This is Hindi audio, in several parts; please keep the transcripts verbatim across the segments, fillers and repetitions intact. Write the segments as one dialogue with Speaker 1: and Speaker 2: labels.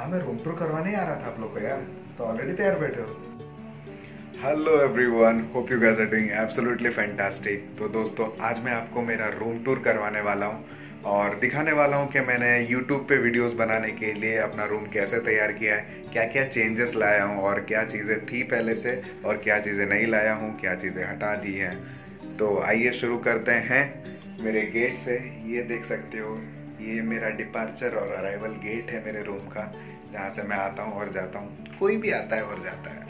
Speaker 1: हाँ, मैं रूम टूर करवाने ही आ रहा था आप लोग को यार, तो ऑलरेडी तैयार बैठे हो।
Speaker 2: Hello everyone, hope you guys are doing absolutely fantastic. तो दोस्तों, आज मैं आपको मेरा रूम टूर करवाने वाला हूँ और दिखाने वाला हूँ कि मैंने यूट्यूब पे वीडियोस बनाने के लिए अपना रूम कैसे तैयार किया है, क्या क्या चेंजेस लाया हूँ और क्या चीज़ें थी पहले से और क्या चीज़ें नहीं लाया हूँ, क्या चीज़ें हटा दी हैं। तो आइए शुरू करते हैं मेरे गेट से। ये देख सकते हो, ये मेरा डिपार्चर और अराइवल गेट है मेरे रूम का, जहाँ से मैं आता हूँ और जाता हूँ। कोई भी आता है और जाता है।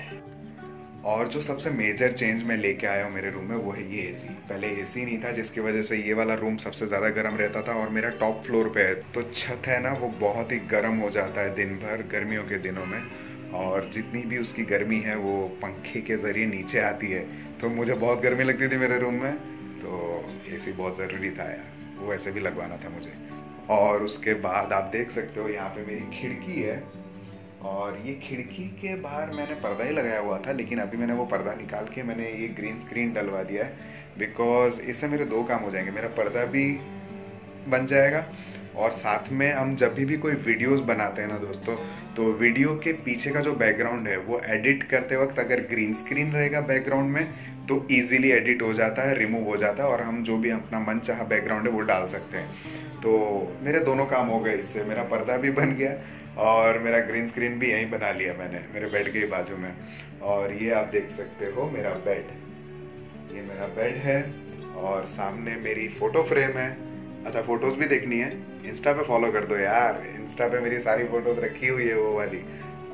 Speaker 2: और जो सबसे मेजर चेंज मैं लेके आया हूँ मेरे रूम में वो है ये एसी। पहले एसी नहीं था, जिसकी वजह से ये वाला रूम सबसे ज़्यादा गर्म रहता था और मेरा टॉप फ्लोर पे है, तो छत है ना वो बहुत ही गर्म हो जाता है दिन भर गर्मियों के दिनों में, और जितनी भी उसकी गर्मी है वो पंखे के ज़रिए नीचे आती है। तो मुझे बहुत गर्मी लगती थी मेरे रूम में, तो एसी बहुत ज़रूरी था यार, वो ऐसे भी लगवाना था मुझे। और उसके बाद आप देख सकते हो यहाँ पे मेरी खिड़की है, और ये खिड़की के बाहर मैंने पर्दा ही लगाया हुआ था, लेकिन अभी मैंने वो पर्दा निकाल के मैंने ये ग्रीन स्क्रीन डलवा दिया है, बिकॉज इससे मेरे दो काम हो जाएंगे। मेरा पर्दा भी बन जाएगा और साथ में हम जब भी भी कोई वीडियोस बनाते हैं ना दोस्तों, तो वीडियो के पीछे का जो बैकग्राउंड है वो एडिट करते वक्त अगर ग्रीन स्क्रीन रहेगा बैकग्राउंड में तो ईजिली एडिट हो जाता है, रिमूव हो जाता है, और हम जो भी अपना मन चाहा बैकग्राउंड है वो डाल सकते हैं। तो मेरे दोनों काम हो गए इससे, मेरा पर्दा भी बन गया और मेरा ग्रीन स्क्रीन भी यहीं बना लिया मैंने मेरे बेड के बाजू में। और ये आप देख सकते हो मेरा बेड, ये मेरा बेड है और सामने मेरी फोटो फ्रेम है। अच्छा, फोटोज भी देखनी है, इंस्टा पे फॉलो कर दो यार, इंस्टा पे मेरी सारी फोटोज रखी हुई है वो वाली।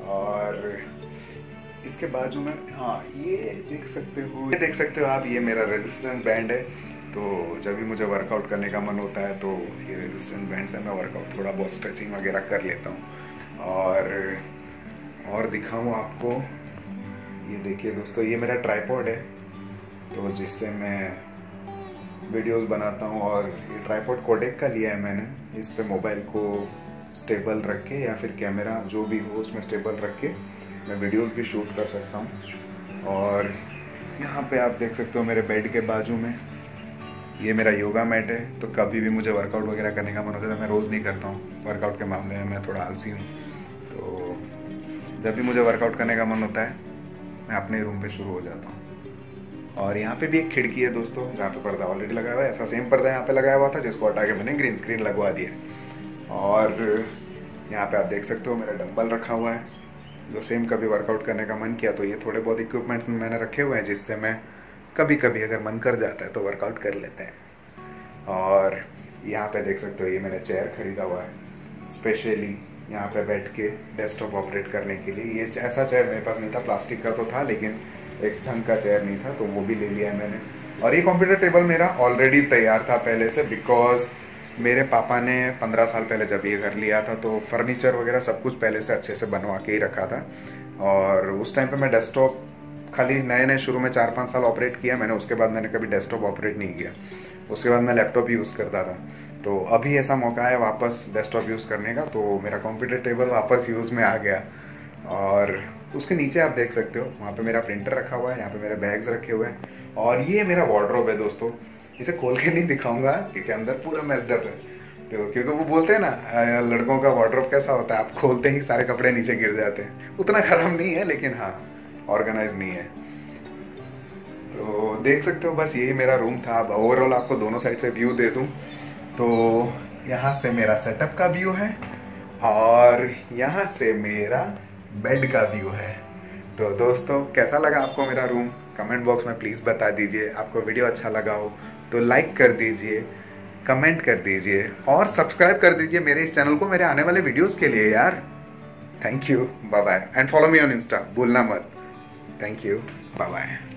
Speaker 2: और इसके बाजू में हाँ ये देख सकते हो, ये देख सकते हो आप, ये मेरा रेजिस्टेंस बैंड है। तो जब भी मुझे वर्कआउट करने का मन होता है तो ये रेजिस्टेंस बैंड से मैं वर्कआउट थोड़ा बहुत स्ट्रेचिंग वगैरह कर लेता हूँ। और और दिखाऊँ आपको, ये देखिए दोस्तों, ये मेरा ट्राइपॉड है, तो जिससे मैं वीडियोस बनाता हूँ। और ये ट्राइपॉड कोडेक का लिया है मैंने, इस पे मोबाइल को स्टेबल रख के या फिर कैमरा जो भी हो उसमें स्टेबल रख के मैं वीडियोस भी शूट कर सकता हूँ। और यहाँ पे आप देख सकते हो मेरे बेड के बाजू में ये मेरा योगा मैट है, तो कभी भी मुझे वर्कआउट वगैरह करने का मन होता है, तो मैं रोज़ नहीं करता हूँ वर्कआउट के मामले में, मैं थोड़ा आलसी हूँ। तो जब भी मुझे वर्कआउट करने का मन होता है मैं अपने रूम पे शुरू हो जाता हूँ। और यहाँ पे भी एक खिड़की है दोस्तों, जहाँ पे पर्दा ऑलरेडी लगाया हुआ है, ऐसा सेम पर्दा यहाँ पे लगाया हुआ था जिसको हटा के मैंने ग्रीन स्क्रीन लगवा दिया। और यहाँ पे आप देख सकते हो मेरा डंबल रखा हुआ है, जो सेम कभी वर्कआउट करने का मन किया तो ये थोड़े बहुत इक्विपमेंट्स मैंने रखे हुए हैं, जिससे मैं कभी कभी अगर मन कर जाता है तो वर्कआउट कर लेते हैं। और यहाँ पे देख सकते हो ये मैंने चेयर खरीदा हुआ है स्पेशली यहाँ पे बैठ के डेस्कटॉप ऑपरेट करने के लिए। ये ऐसा चेयर मेरे पास नहीं था, प्लास्टिक का तो था लेकिन एक ढंग का चेयर नहीं था, तो वो भी ले लिया है मैंने। और ये कंप्यूटर टेबल मेरा ऑलरेडी तैयार था पहले से, बिकॉज मेरे पापा ने पंद्रह साल पहले जब ये घर लिया था तो फर्नीचर वगैरह सब कुछ पहले से अच्छे से बनवा के ही रखा था। और उस टाइम पे मैं डेस्कटॉप खाली नए नए शुरू में चार पाँच साल ऑपरेट किया मैंने, उसके बाद मैंने कभी डेस्कटॉप ऑपरेट नहीं किया। उसके बाद मैं लैपटॉप यूज़ करता था, तो अभी ऐसा मौका है वापस डेस्कटॉप यूज़ करने का, तो मेरा कंप्यूटर टेबल वापस यूज़ में आ गया। और उसके नीचे आप देख सकते हो वहाँ पे मेरा प्रिंटर रखा हुआ है, यहाँ पे मेरे बैग्स रखे हुए हैं, और ये मेरा वार्डरोब है दोस्तों। इसे खोल के नहीं दिखाऊंगा क्योंकि अंदर पूरा मेस्ड अप है, तो क्योंकि वो बोलते हैं ना लड़कों का वार्डरोब कैसा होता है, आप खोलते ही सारे कपड़े नीचे गिर जाते हैं। उतना खराब नहीं है लेकिन हाँ ऑर्गेनाइज नहीं है। तो देख सकते हो बस यही मेरा रूम था। अब ओवरऑल आपको दोनों साइड से व्यू दे दूं तो यहाँ से मेरा सेटअप का व्यू है और यहाँ से मेरा बेड का व्यू है। तो दोस्तों, कैसा लगा आपको मेरा रूम, कमेंट बॉक्स में प्लीज़ बता दीजिए। आपको वीडियो अच्छा लगा हो तो लाइक कर दीजिए, कमेंट कर दीजिए और सब्सक्राइब कर दीजिए मेरे इस चैनल को मेरे आने वाले वीडियोस के लिए यार। Thank you, bye bye, and follow me on insta, भूलना मत। Thank you, bye bye.